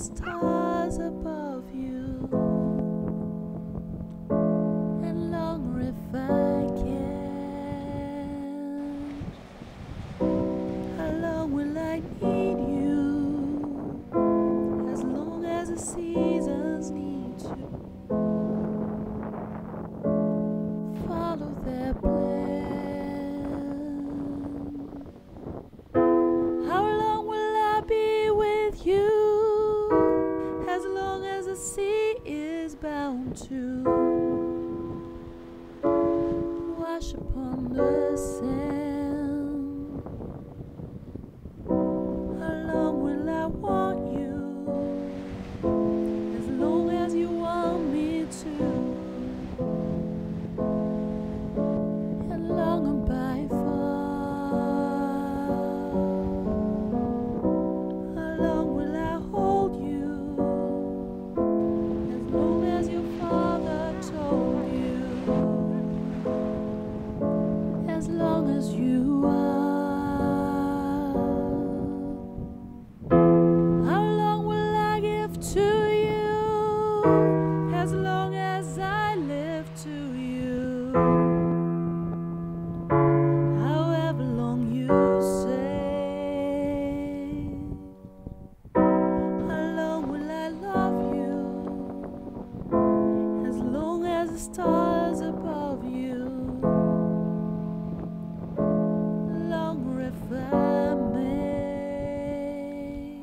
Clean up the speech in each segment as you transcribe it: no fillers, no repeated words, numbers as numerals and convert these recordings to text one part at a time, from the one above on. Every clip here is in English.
stars above you, and longer if I can. How long will I need you? As long as the seasons need to follow their plan. How long will I be with you? As long as the sea is bound to wash upon the sand. How long will I want you? As long as you want me to, and longer by far. How long will I hold you? As long as your father told you. As long as you are. How long will I give to you? As long as I live to you. However long you say. How long will I love you? As long as the stars above you. Longer if I may.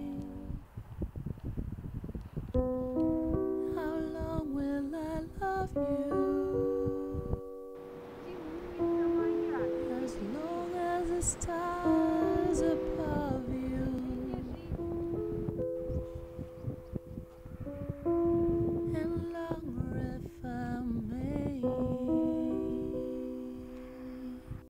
How long will I love you? As long as the stars